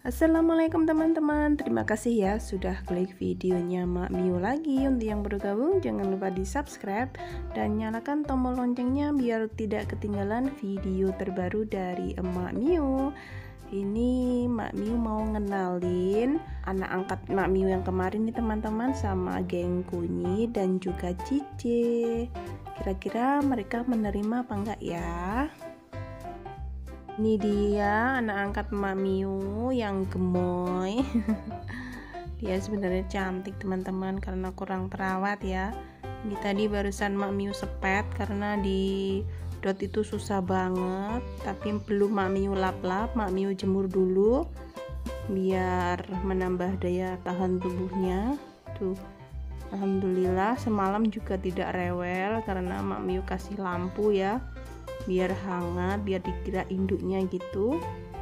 Assalamualaikum teman-teman, terima kasih ya sudah klik videonya Mak Miu lagi. Untuk yang baru gabung jangan lupa di subscribe dan nyalakan tombol loncengnya biar tidak ketinggalan video terbaru dari Mak Miu. Ini Mak Miu mau ngenalin anak angkat Mak Miu yang kemarin nih teman-teman, sama geng Kunyi dan juga Cici. Kira-kira mereka menerima apa enggak ya? Ini dia anak angkat Mak Miu yang gemoy. Dia sebenarnya cantik teman-teman, karena kurang terawat ya. Ini tadi barusan Mak Miu sepet karena di dot itu susah banget. Tapi belum Mak Miu lap-lap, Mak Miu jemur dulu biar menambah daya tahan tubuhnya. Tuh, alhamdulillah semalam juga tidak rewel karena Mak Miu kasih lampu ya, biar hangat, biar dikira induknya gitu.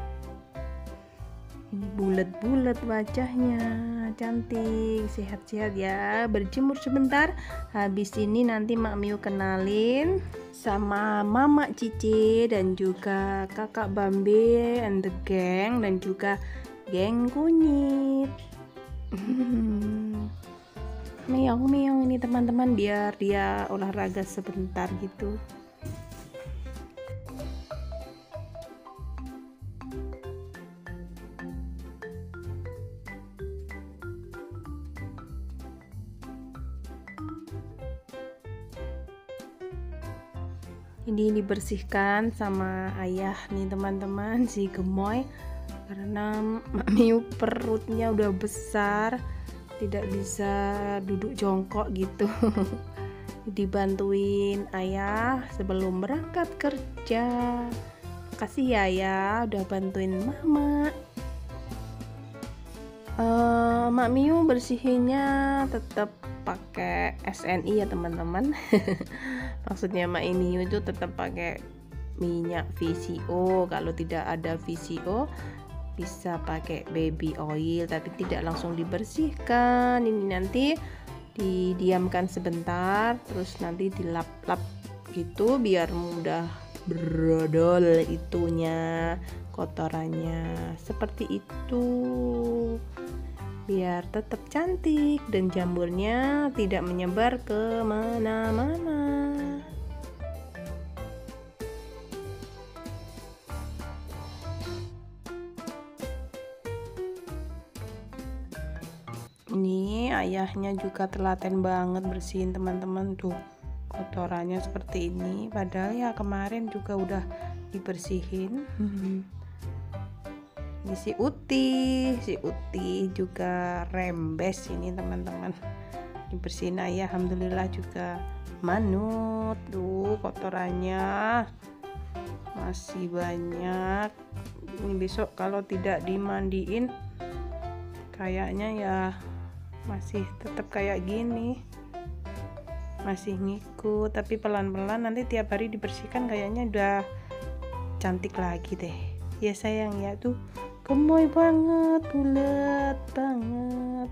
Ini bulat-bulat wajahnya, cantik, sehat-sehat ya. Berjemur sebentar, habis ini nanti Mak Miu kenalin sama Mama Cici dan juga Kakak Bambe and the gang dan juga geng Kunyit. Meong-meong ini teman-teman, biar dia olahraga sebentar gitu. Ini dibersihkan sama ayah nih teman-teman, si gemoy, karena Mak Miu perutnya udah besar, tidak bisa duduk jongkok gitu. Dibantuin ayah sebelum berangkat kerja. Makasih ya ayah udah bantuin mama. Mak Miu bersihinnya tetap pakai SNI ya teman-teman. Maksudnya Mak Miu itu tetap pakai minyak VCO. Kalau tidak ada VCO bisa pakai baby oil, tapi tidak langsung dibersihkan. Ini nanti didiamkan sebentar, terus nanti dilap-lap gitu biar mudah brodol itunya, kotorannya seperti itu, biar tetap cantik dan jamurnya tidak menyebar ke mana-mana. Ini ayahnya juga telaten banget bersihin teman-teman, tuh kotorannya seperti ini, padahal ya kemarin juga udah dibersihin. Ini si Uti juga rembes ini teman-teman, dibersihin ayah, alhamdulillah juga manut. Tuh kotorannya masih banyak. Ini besok kalau tidak dimandiin kayaknya ya masih tetap kayak gini, masih ngikut, tapi pelan-pelan nanti tiap hari dibersihkan kayaknya udah cantik lagi deh ya sayang ya. Tuh gemoy banget, bulat banget.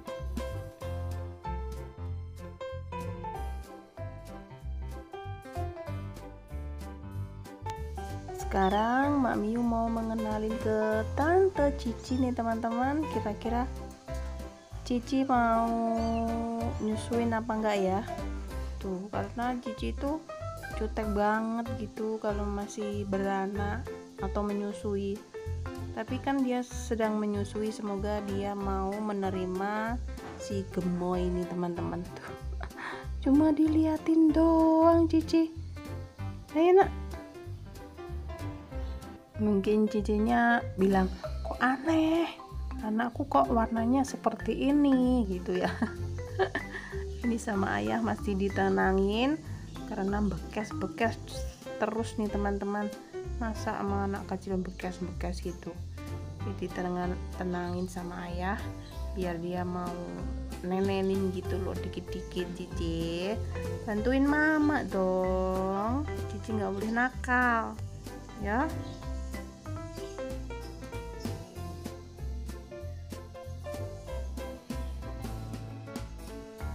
Sekarang Mak Miu mau mengenalin ke Tante Cici nih teman-teman. Kira-kira Cici mau nyusuin apa enggak ya? Tuh, karena Cici tuh jutek banget gitu kalau masih beranak atau menyusui. Tapi kan dia sedang menyusui, semoga dia mau menerima si gemoy ini teman-teman. Tuh, cuma diliatin doang Cici. Ayo nak. Mungkin Cicinya bilang, kok aneh, anakku kok warnanya seperti ini gitu ya. Ini sama ayah masih ditenangin karena bekas-bekas terus nih teman-teman. Masa sama anak kecil bekas-bekas gitu. Jadi tenangin sama ayah biar dia mau nenenin gitu loh, dikit-dikit. Cici bantuin mama dong, Cici nggak boleh nakal ya.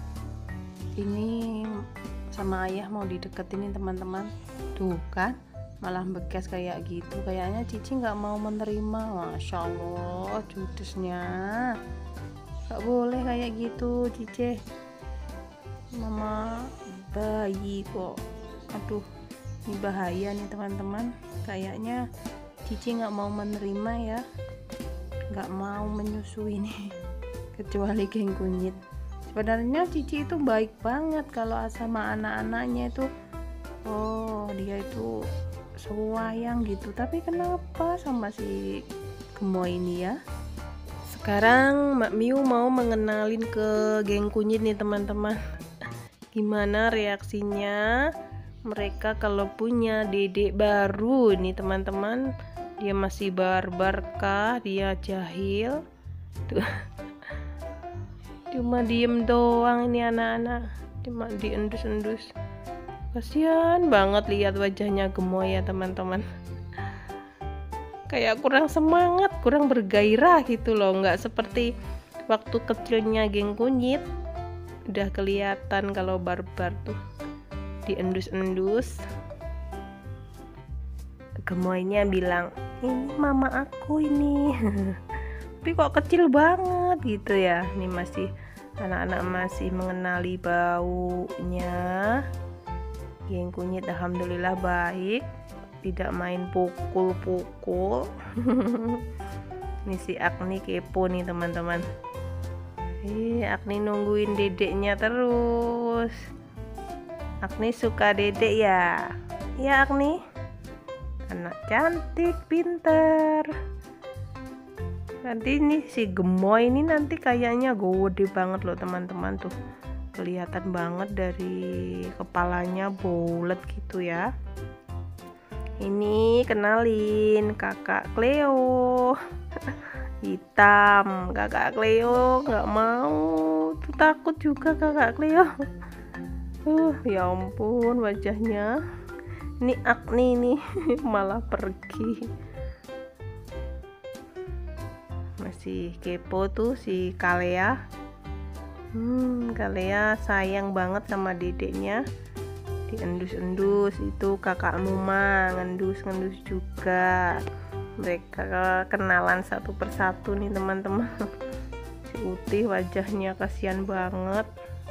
Ini sama ayah mau dideketin nih teman-teman, tuh kan malah bekas kayak gitu. Kayaknya Cici nggak mau menerima. Masya Allah, judesnya nggak boleh kayak gitu Cici. Mama bayi kok. Aduh, ini bahaya nih teman-teman. Kayaknya Cici nggak mau menerima ya, nggak mau menyusui nih kecuali geng kunyit. Sebenarnya Cici itu baik banget kalau sama anak-anaknya itu. Oh, dia itu sayang gitu. Tapi kenapa sama si gemoy ini ya? Sekarang Mak Miu mau mengenalin ke geng kunyit nih teman-teman. Gimana reaksinya mereka kalau punya dedek baru nih teman-teman. Dia masih barbar kah? Dia jahil? Tuh. Cuma diem doang ini anak-anak, cuma diendus-endus. Kasihan banget lihat wajahnya gemoy ya teman-teman. Kayak kurang semangat, kurang bergairah gitu loh. Nggak seperti waktu kecilnya geng kunyit. Udah kelihatan kalau barbar tuh diendus-endus. Gemoynya bilang, ini mama aku ini. Tapi kok kecil banget gitu ya. Ini masih anak-anak masih mengenali baunya. Geng kunyit alhamdulillah baik, tidak main pukul-pukul. Ini si Agni kepo nih teman-teman. Agni nungguin dedeknya terus. Agni suka dedek ya? Iya Agni, anak cantik, pinter. Nanti ini si gemoy ini nanti kayaknya gede banget loh teman-teman, tuh kelihatan banget dari kepalanya bulat gitu ya. Ini kenalin kakak Cleo. Hitam, kakak Cleo nggak mau, tuh takut juga kakak Cleo. Ya ampun wajahnya. Ini Agni nih malah pergi. Masih kepo tuh si Kalea. Kalea sayang banget sama dedeknya, diendus-endus. Itu kakakmu mah ngendus-ngendus juga. Mereka kenalan satu persatu nih teman-teman. Si Uti wajahnya kasihan banget.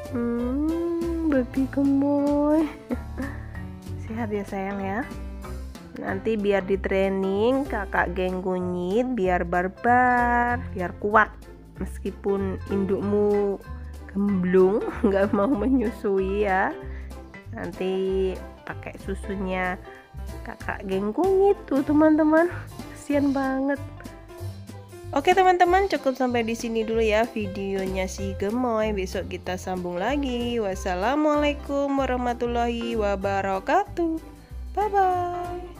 Baby gemoy. Sehat ya sayang ya. Nanti biar di training kakak geng kunyit biar barbar, biar kuat. Meskipun indukmu gemblung, nggak mau menyusui ya. Nanti pakai susunya kakak geng kunyit tuh teman-teman. Kasian banget. Oke teman-teman, cukup sampai di sini dulu ya videonya si gemoy. Besok kita sambung lagi. Wassalamualaikum warahmatullahi wabarakatuh. Bye bye.